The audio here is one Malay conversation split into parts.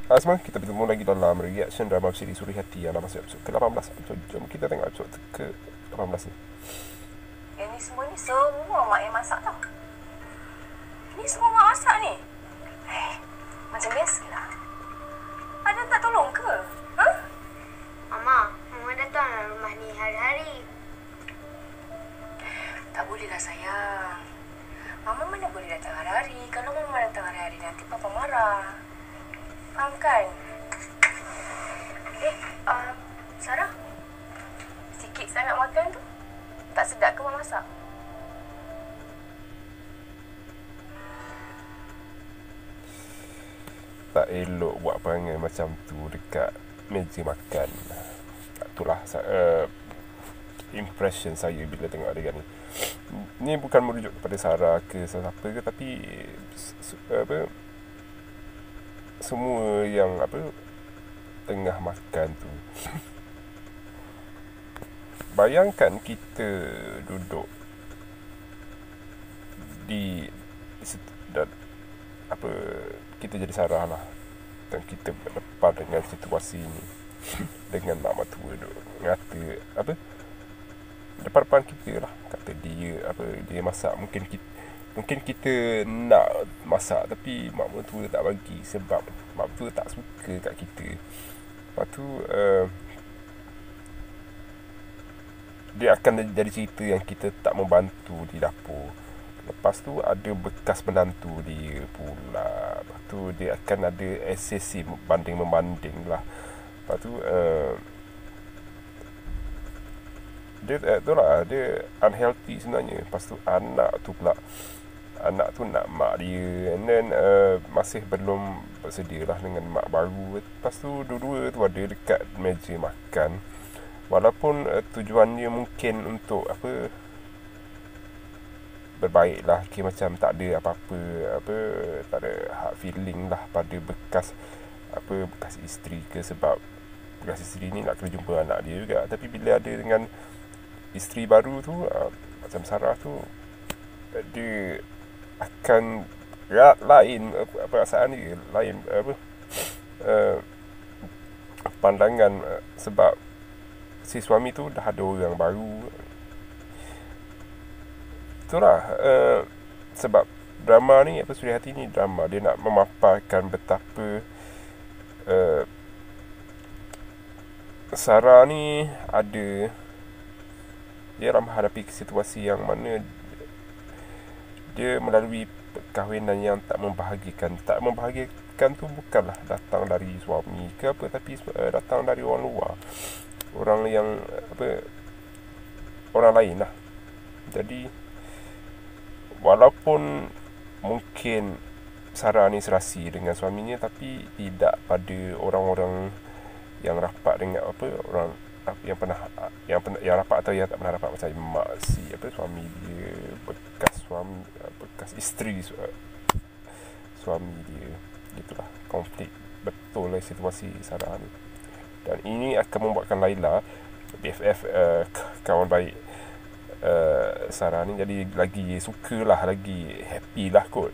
Semangat kita bertemu lagi dalam reaction drama siri Suri Hati yang dah masuk episod ke-18. So, jom kita tengok episod ke-18 ni. Yang ni semua mak yang masak tau. Ni semua mak masak ni. Macam biasalah. Ada tak tolong ke? Ha? Mama, Mama datang rumah ni hari-hari. Tak bolehlah sayang. Mama mana boleh datang hari-hari. Kalau Mama datang hari-hari nanti Papa marah. Faham kan? Sarah. Sikit sangat makan tu. Tak sedap ke Mak masak? Tak elok buat perangai macam tu dekat meja makan. Itulah impression saya bila tengok adegan ni. Ni bukan merujuk kepada Sarah ke siapa ke, tapi semua yang tengah makan tu. Bayangkan kita duduk di dan kita jadi Sarah lah, dan kita berdepan dengan situasi ni dengan mak mertua duk ngata depan kita lah, kata dia masak. Mungkin kita nak masak tapi mak mertua tak bagi sebab mak mertua tak suka kat kita. Lepas tu dia akan jadi cerita yang kita tak membantu di dapur. Lepas tu ada bekas menantu dia pula. Lepas tu dia akan ada SCC banding-membanding lah. Lepas tu dia unhealthy sebenarnya. Lepas tu anak tu nak mak dia, and then masih belum bersedia lah dengan mak baru. Lepas tu dua-dua tu ada dekat meja makan. Walaupun tujuannya mungkin untuk berbaik lah, macam tak ada apa-apa, tak ada hard feeling lah pada bekas isteri ke, sebab bekas isteri ni nak kena jumpa anak dia juga. Tapi bila ada dengan isteri baru tu, macam Sarah tu, dia akan lain perasaan dia, lain pandangan, sebab si suami tu dah ada orang baru. Itulah sebab drama ni, Suri Hati ni drama, dia nak memaparkan betapa Sarah ni dia menghadapi situasi yang mana dia melalui perkahwinan yang tak membahagikan. Tak membahagikan tu bukanlah datang dari suami ke apa, tapi datang dari orang luar, orang yang orang lain lah. Jadi walaupun mungkin Sarah ni serasi dengan suaminya, tapi tidak pada orang-orang yang rapat dengan orang yang rapat atau yang tak pernah rapat, macam mak suami dia, bekas isteri suami dia. Gitulah, konflik betul lah situasi Sarah ni. Dan ini akan membuatkan Laila, BFF, kawan baik Sarah ni, jadi lagi sukalah, lagi happy lah kot.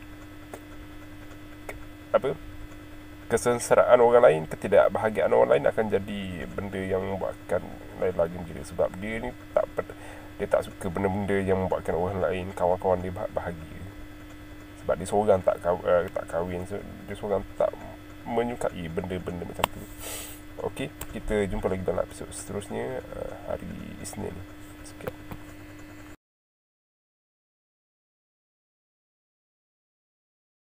Kesengsaraan orang lain, ketidakbahagiaan orang lain akan jadi benda yang membuatkan Laila gembira, sebab dia ni dia tak suka benda-benda yang membuatkan orang lain, kawan-kawan dia bahagia. Sebab dia seorang tak kahwin, so dia seorang tak menyukai benda-benda macam tu. Okey, kita jumpa lagi dalam episod seterusnya hari Isnin ni. Sekian.